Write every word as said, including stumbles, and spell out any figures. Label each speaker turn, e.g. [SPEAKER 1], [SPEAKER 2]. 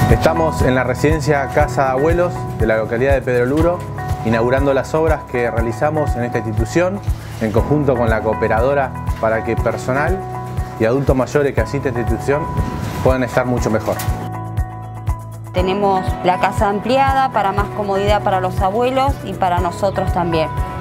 [SPEAKER 1] Estamos en la residencia Casa de Abuelos de la localidad de Pedro Luro, inaugurando las obras que realizamos en esta institución en conjunto con la cooperadora para que personal y adultos mayores que asisten a esta institución puedan estar mucho mejor.
[SPEAKER 2] Tenemos la casa ampliada para más comodidad para los abuelos y para nosotros también.